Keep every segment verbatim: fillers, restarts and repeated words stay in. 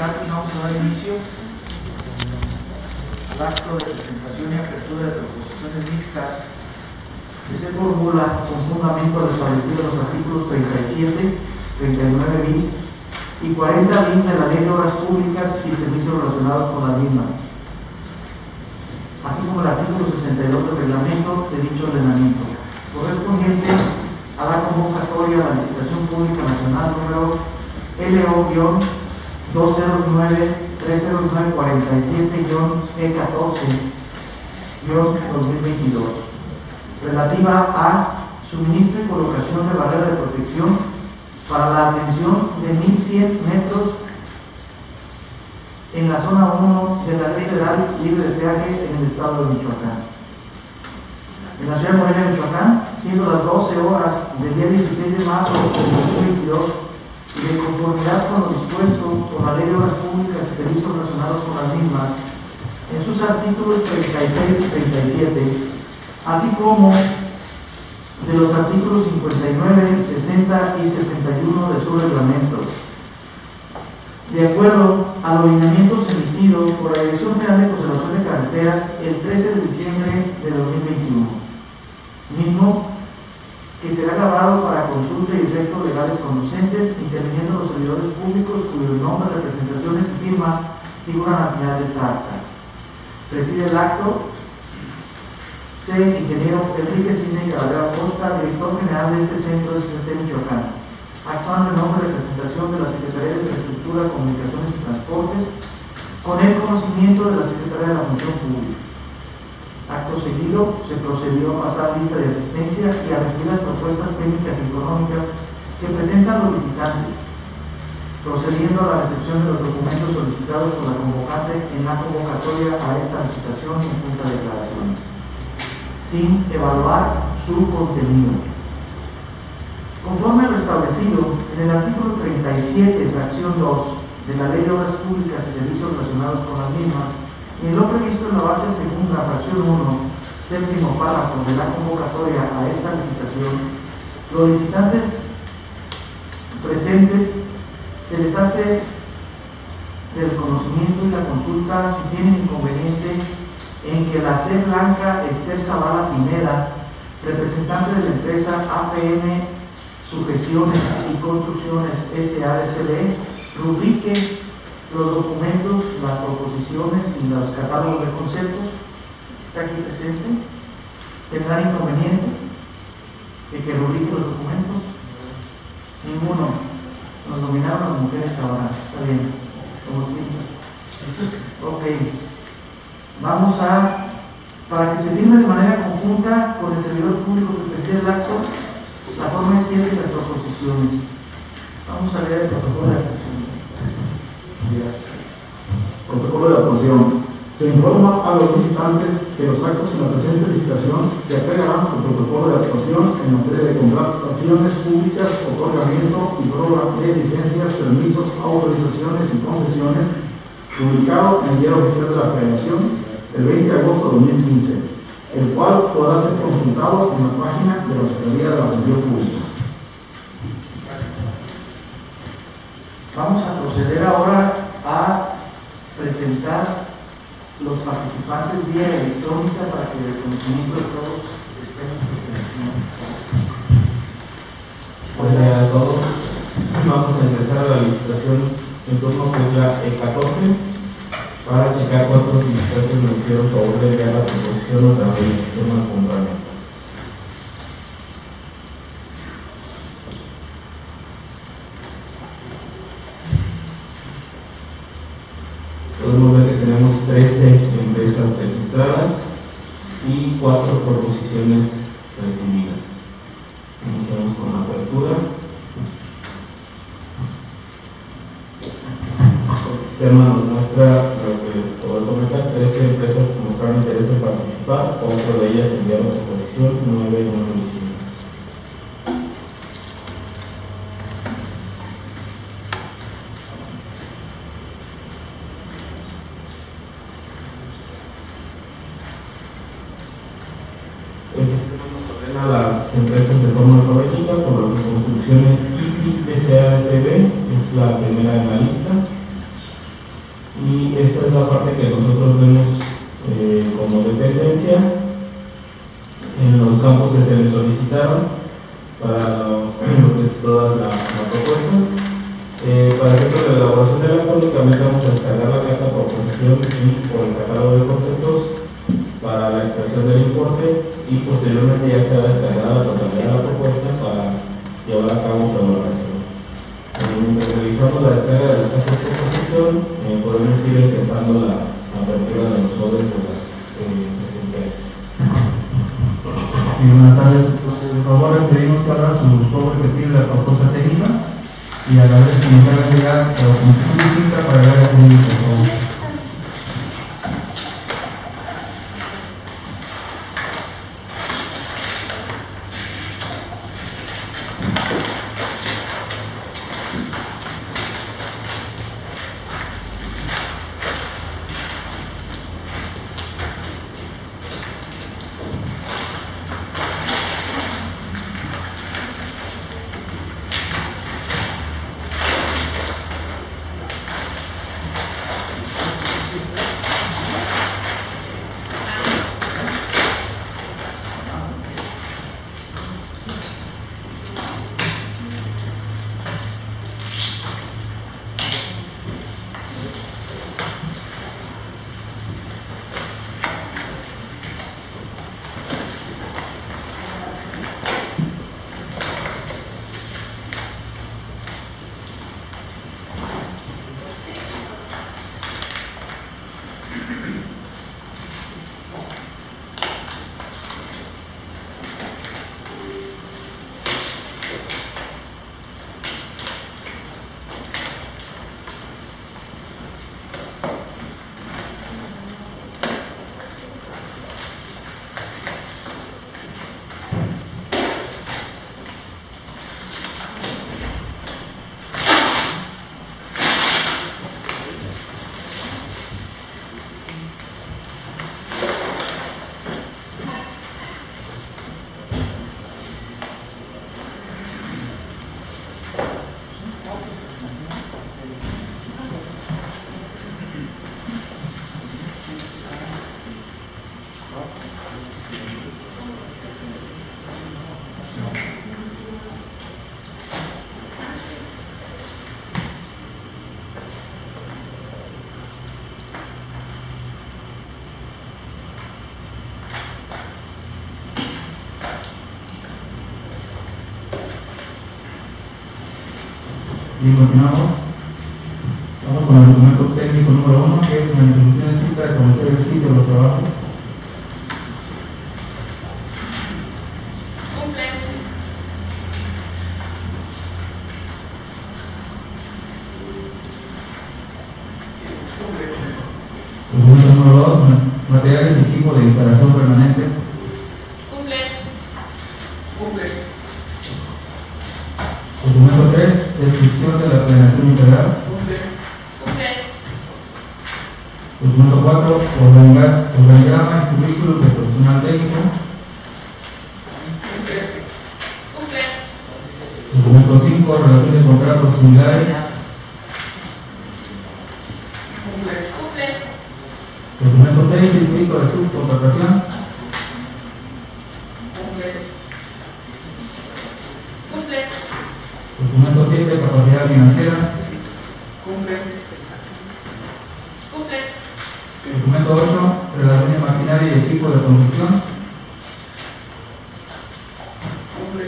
tardes. Vamos a dar inicio al acto de presentación y apertura de proposiciones mixtas que se formula con fundamento al establecido en los artículos treinta y siete, treinta y nueve bis y cuarenta bis de la Ley de Obras Públicas y Servicios relacionados con las mismas, así como el artículo sesenta y dos del reglamento de dicho ordenamiento, correspondiente a la convocatoria a la licitación pública nacional número L O dos cero nueve tres cero nueve cuatro siete E catorce dos mil veintidós, relativa a suministro y colocación de barrera de protección para la atención de mil cien metros en la zona uno de la Ley Federal Libre de Peaje en el estado de Michoacán. En la ciudad de Morelia, Michoacán, siendo las doce horas del día dieciséis de marzo de dos mil veintidós, y de conformidad con lo dispuesto por la Ley de Obras Públicas y Servicios relacionados con las mismas, en sus artículos treinta y seis y treinta y siete, así como de los artículos cincuenta y nueve, sesenta y sesenta y uno de su reglamento, de acuerdo a los lineamientos emitidos por la Dirección General de Conservación de Carreteras el trece de diciembre de dos mil veintiuno, mismo que será grabado para consulta y efectos legales conducentes, interviniendo los servidores públicos cuyos nombres, representaciones y firmas figuran al final de esta acta. Preside el acto C. Ingeniero Enrique Cine Cabrera Costa, director general de este centro de C N T Michoacán, actuando en nombre de representación de la Secretaría de Infraestructura, Comunicaciones y Transportes, con el conocimiento de la Secretaría de la Función Pública. Acto seguido, se procedió a pasar lista de asistencia y a recibir las propuestas técnicas y económicas que presentan los visitantes, procediendo a la recepción de los documentos solicitados por la convocante en la convocatoria a esta licitación en junta de declaraciones, sin evaluar su contenido. Conforme a lo establecido en el artículo treinta y siete, fracción dos, de la Ley de Obras Públicas y Servicios relacionados con las mismas, y en lo previsto en la base segunda, fracción uno, séptimo párrafo de la convocatoria a esta licitación, los licitantes presentes se les hace del conocimiento y la consulta si tienen inconveniente en que la C. Blanca Esther Zavala Pineda, representante de la empresa A P M Sujeciones y Construcciones S A S L, rubrique los documentos, las proposiciones y los catálogos de conceptos. Está aquí presente. ¿Tendrá inconveniente de que rubrique los documentos? Ninguno. Nos dominaron las mujeres ahora. Está bien. Como siempre. Ok. Vamos a, para que se firme de manera conjunta con el servidor público que preside el acto, la forma es siete de las proposiciones. Vamos a leer el protocolo de actuación. Protocolo de actuación. Se informa a los visitantes que los actos en la presente licitación se agregarán por protocolo de actuación en materia de contrataciones públicas, otorgamiento y prórroga de licencias, permisos, autorizaciones y concesiones, publicado en el Diario Oficial de la Federación el veinte de agosto de dos mil quince, el cual podrá ser consultado en la página de la Secretaría de la Función Pública. Vamos a proceder ahora a presentar los participantes vía electrónica para que el conocimiento de todos estén en. Hola a todos. Vamos a ingresar a la licitación en turno que es la E catorce para checar cuántos visitantes nos hicieron favor de enviar la proposición a través del sistema de compraventa. Podemos ver que tenemos trece empresas registradas y cuatro proposiciones recibidas. Iniciamos con la apertura. El sistema nos muestra lo que les acabo de comentar: trece empresas que mostraron interés en participar, cuatro de ellas enviaron proposición, nueve no lo hicieron. El sistema nos ordena las empresas de forma alfabética por las construcciones I C I S A S B, es la primera en la lista. es la parte que nosotros vemos eh, como dependencia en los campos que se les solicitaron para lo que es toda la, la propuesta. Eh, para efectos de la elaboración del acto, únicamente vamos a descargar la carta por posesión y por el catálogo de conceptos para la expresión del importe, y posteriormente ya se va a descargar la totalidad de la propuesta para llevar a cabo su elaboración. Mientras realizamos la descarga de los campos por posesión, eh, podemos ir empezando la, la apertura de los sobres de las eh, presenciales. Sí, buenas tardes. Por favor, les pedimos que abra su sobre que tiene la propuesta técnica y a la vez que nos haga llegar la documentación distinta para el área jurídica, por favor. Y continuamos. Vamos con el documento técnico número uno, que es la introducción escrita de conocer el sitio de los trabajos. Documento número dos, materiales y equipo de instalación permanente. Cumple. Cumple. Documento tres, descripción de la planeación integral. Cumple. Cumple. Documento cuatro, organigrama y currículum de personal técnico. Cumple. Cumple. Documento cinco, relación de contratos similares. Cumple. Cumple. Documento seis, distrito de subcontratación. Cumple. Cumple. Documento siete, capacidad financiera. Cumple. Cumple. Documento ocho, relación de maquinaria y equipo de construcción. Cumple.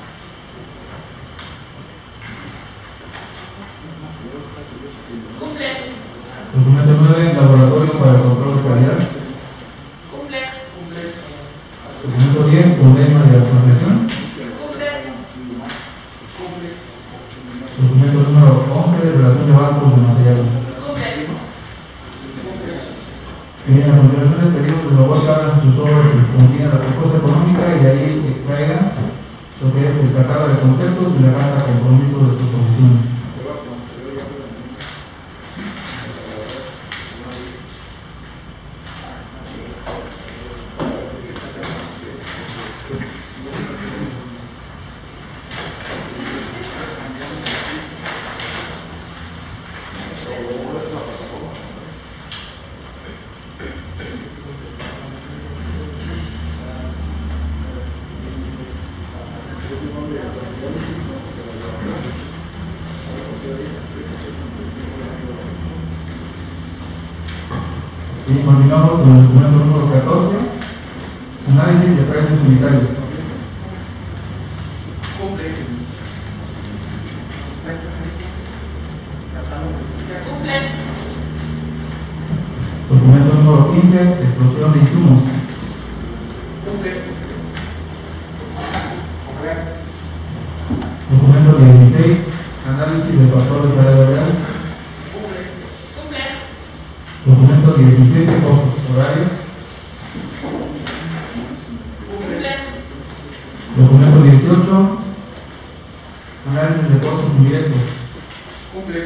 Cumple. Documento nueve, laboratorio para el control de calidad. Cumple. Cumple. Documento diez, problemas de asociación. Cumple. Cumple. Documento número once, relación de barcos de material. Cumple. Bien, a continuación les pedimos por favor que abran sus sobres que contienen la propuesta económica y de ahí extraigan lo que es el catálogo de conceptos y la carta de compromiso de sus posiciones. Y continuamos con el documento número catorce, análisis de precios unitarios. Cumple. Cumple. Documento número quince, explosión de insumos. Cumple. Documento dieciséis, análisis del factor de salario real. Cumple. Cumple. Documento diecisiete, costos horarios. Cumple. Documento dieciocho, análisis de costos indirectos. Cumple.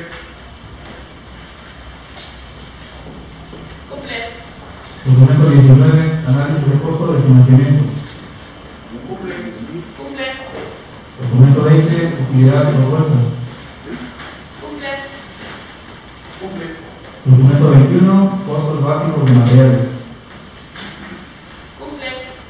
Cumple. Documento diecinueve, análisis de costos de financiamiento. Cumple. Cumple. Documento veinte, utilidad y propuestas. Cumple. Cumple. Documento veintiuno, costos básicos de materiales. Cumple.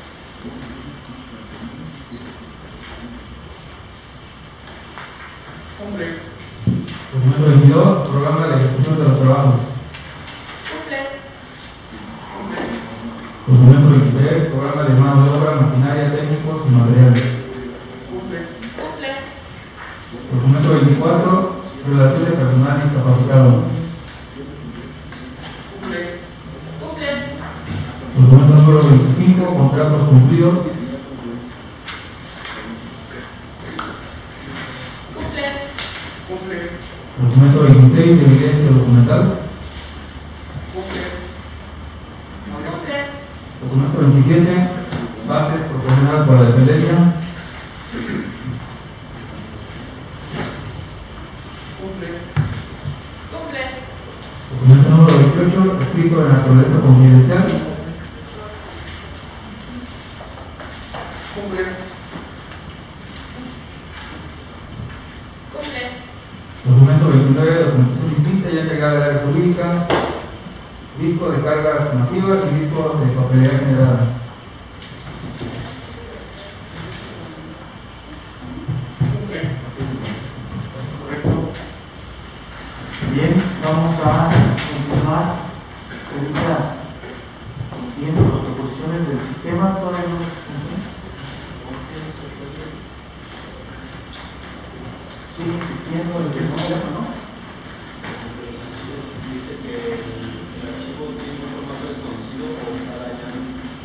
Cumple. Documento veintidós, programa de ejecución de los trabajos. Cumple. Cumple. Documento veintitrés, programa de mano de obra, maquinaria, técnicos y materiales. Cumple. Cumple. Documento veinticuatro, relación de personal discapacitado. Cumple. Cumple. Documento número veinticinco, contratos cumplidos. Cumple. Cumple. Documento veintiséis, evidencia documental. Cumple. Cumple. Documento veintisiete, bases proporcional por la dependencia. Cumple. Cumple. Documento número veintiocho, escrito de naturaleza confidencial. Cumple. Cumple. Documento veintinueve, documentación distinta ya entregada de área jurídica. Disco de cargas masivas y disco de papelería generada. Cumple. Correcto. Bien, vamos a continuar ahorita viendo las proposiciones del sistema. Todavía no sigue existiendo el sistema, ¿no? Dice que el, el archivo tiene un formato desconocido o está dañado.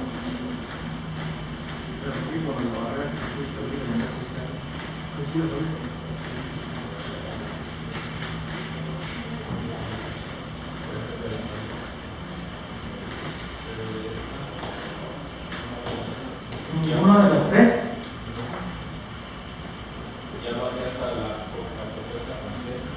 Ninguna de las tres. Ya lo hace hasta la, la propuesta francesa.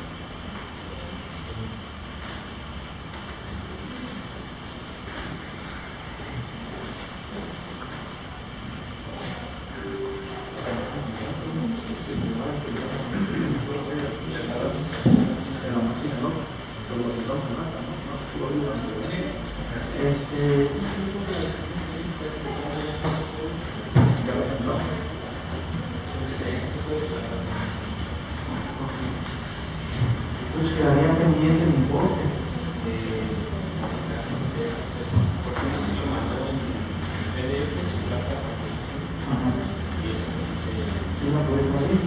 Este, pues quedaría pendiente el importe. Porque no se lo mandó en P D F su carta de proposición Ajá. y esa sí se ¿Sí la puedes abrir?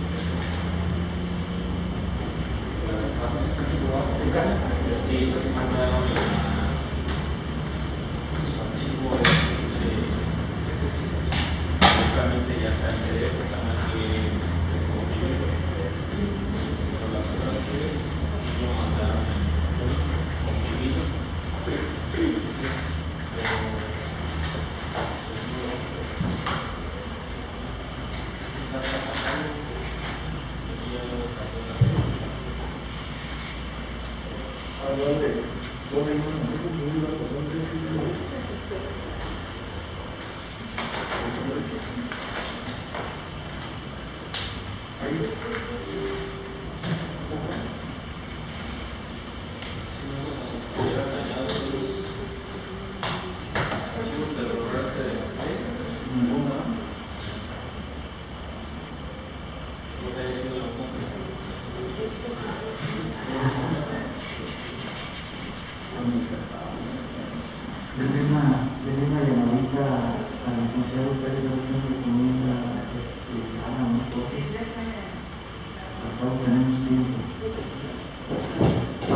sí, se mandaron su archivo es este, es este, realmente ya está en P D F, o sea, no hay que desconfigurar, pero las otras tres sí lo mandaron en comprimido, entonces, pero ya está pasando, aquí ya lo descartó la vez.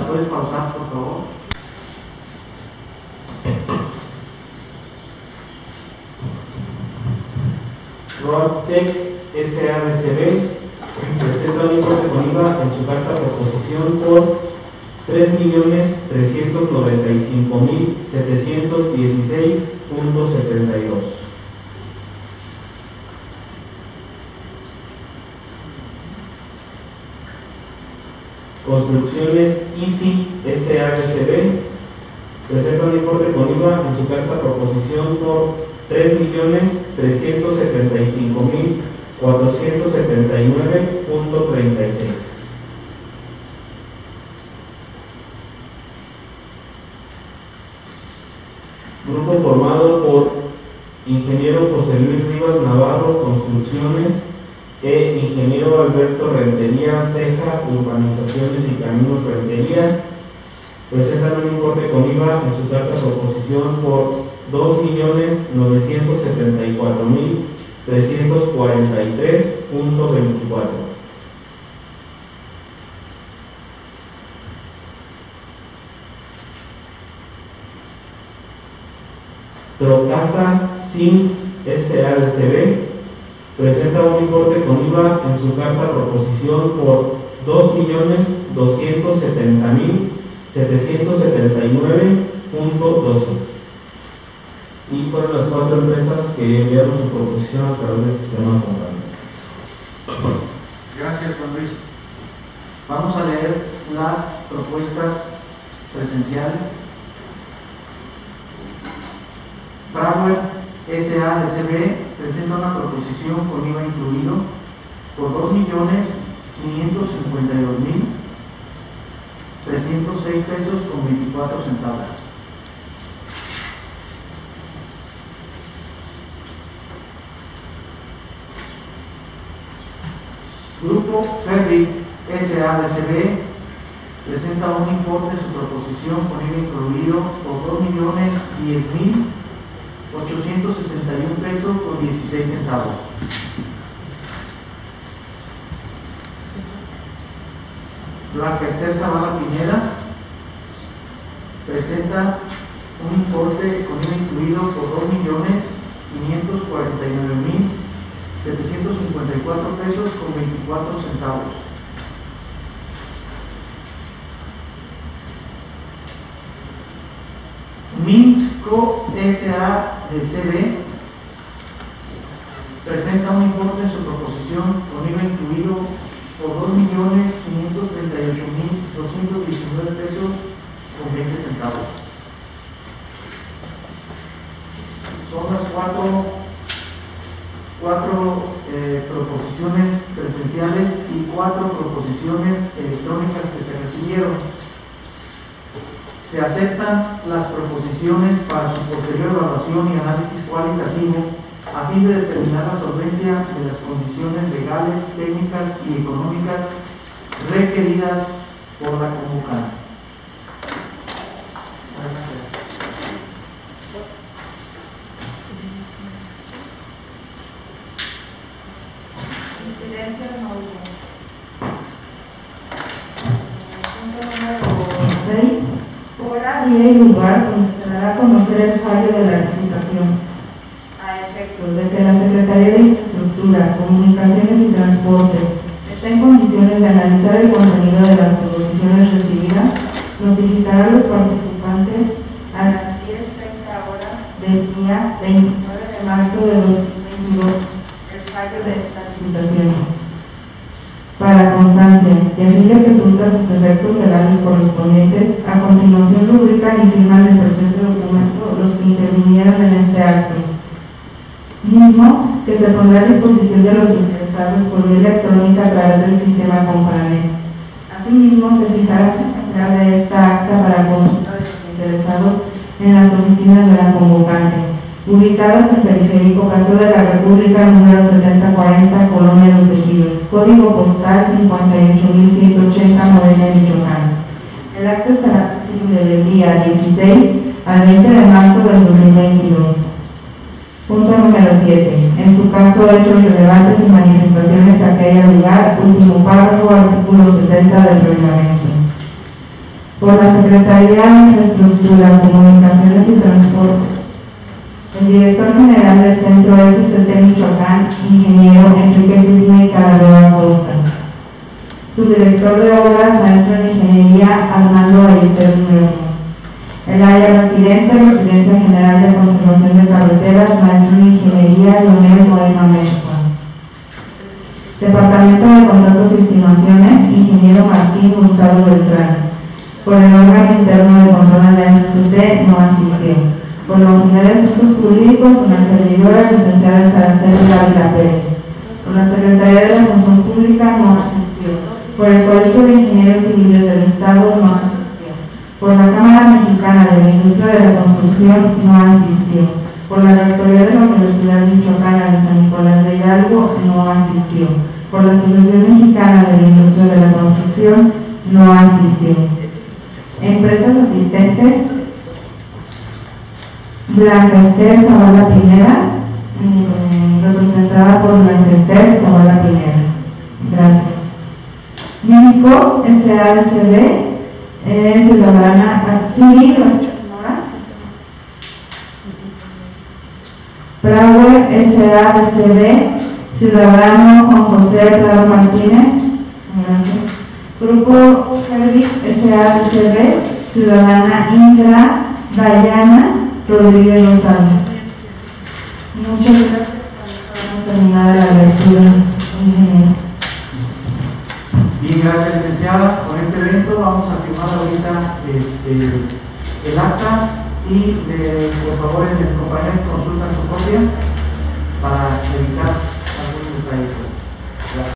puedes pausar, por favor? Roadtec S A D C B presenta un importe con I V A en su carta proposición por tres millones trescientos noventa y cinco mil setecientos dieciséis punto setenta y dos. Construcciones Easy S A D C B presenta un importe con I V A en su carta proposición por tres millones trescientos setenta y cinco mil cuatrocientos setenta y nueve punto treinta y seis. Grupo formado por Ingeniero José Luis Rivas Navarro, Construcciones, e Ingeniero Alberto Rentería Ceja, Urbanizaciones y Caminos Rentería, presentan un importe con I V A en su carta proposición por dos millones novecientos setenta y cuatro mil trescientos cuarenta y tres punto veinticuatro. Trocasa Sims S A D C B presenta un importe con I V A en su carta proposición por dos millones doscientos setenta mil setecientos setenta y nueve punto doce. Y fueron las cuatro empresas que enviaron su proposición a través del sistema contable. Gracias, Juan Luis. Vamos a leer las propuestas presenciales. Broward S A D C B presenta una proposición con I V A incluido por dos millones quinientos cincuenta y dos mil trescientos seis pesos con veinticuatro centavos. Grupo Ferry S A D C B presenta un importe de su proposición con I V A incluido por dos millones diez mil ochocientos sesenta y un pesos con dieciséis centavos. Blanca Esther Zavala Pineda presenta un importe con I V A incluido por dos millones quinientos cuarenta y nueve mil setecientos cincuenta y cuatro pesos con veinticuatro centavos. Mintco S A D C B presenta un importe en su proposición con I V A incluido por dos millones quinientos treinta y ocho mil doscientos diecinueve pesos con veinte centavos. Son las cuatro, cuatro eh, proposiciones presenciales y cuatro proposiciones electrónicas que se recibieron. Se aceptan las proposiciones para su posterior evaluación y análisis cualitativo a fin de determinar la solvencia de las condiciones legales, técnicas y económicas requeridas por la convocante. Incidencias no hubo. Punto número seis. Hora, día y lugar donde se dará a conocer el fallo de la licitación, a efecto de que la Secretaría de Infraestructura, Comunicaciones y Transportes esté en condiciones de analizar el contenido de las proposiciones recibidas, notificará a los participantes a las diez treinta horas del día veintinueve de marzo de dos mil veintidós el fallo de esta licitación. Para constancia, y a fin de que surta sus efectos legales correspondientes, a continuación rubrican y firman el presente documento los que intervinieron en este acto, mismo que se pondrá a disposición de los interesados por vía electrónica a través del sistema Compranet. Asimismo, se fijará el ejemplar de esta acta para consulta de los interesados en las oficinas de la convocante, ubicadas en Periférico Paseo de la República número setenta cuarenta, Colonia Los Ejidos, código postal cincuenta y ocho mil ciento ochenta, Morelia, Michoacán. El acta estará visible del día dieciséis al veinte de marzo del dos mil veintidós. Punto número siete. En su caso, hechos relevantes y manifestaciones a que haya lugar, último párrafo, artículo sesenta del reglamento. Por la Secretaría de Infraestructura, Comunicaciones y Transportes, el director general del Centro S C T Michoacán, ingeniero Enrique Sidney Calavera Costa. Subdirector de Obras, maestro en Ingeniería, Armando Ballesteros Muerto. El área requirente, Residencia General de Conservación de Carreteras, maestro en Ingeniería, Leonel Moema Mezcua. Departamento de Contratos y Estimaciones, ingeniero Martín Hurtado Beltrán. Por el órgano interno de control de la S C T no asistió. Por la Unidad de Asuntos Jurídicos, una servidora, licenciada Saracen Dávila Pérez. Por la Secretaría de la Función Pública no asistió. Por el Colegio de Ingenieros Civiles del Estado no asistió. Por la Cámara Mexicana de la Industria de la Construcción no asistió. Por la Rectoría de la Universidad Michoacana de San Nicolás de Hidalgo no asistió. Por la Asociación Mexicana de la Industria de la Construcción no asistió. Empresas asistentes: Blanca Esther Zavala Pineda, eh, representada por Blanca Esther Zavala Pineda. Gracias. México S A D C B, eh, ciudadana Atsiri, gracias señora. Brauer S A D C B, ciudadano Juan José Prado Martínez. Gracias. Grupo Herbig S A D C B, ciudadana Indra Dayana Rodríguez Rosales. Muchas gracias. Hemos terminado la lectura, ingeniero. Bien, gracias, licenciada. Con este evento vamos a firmar ahorita este, el acta y eh, por favor, mis compañeros consultan su copia para evitar algunos detalles.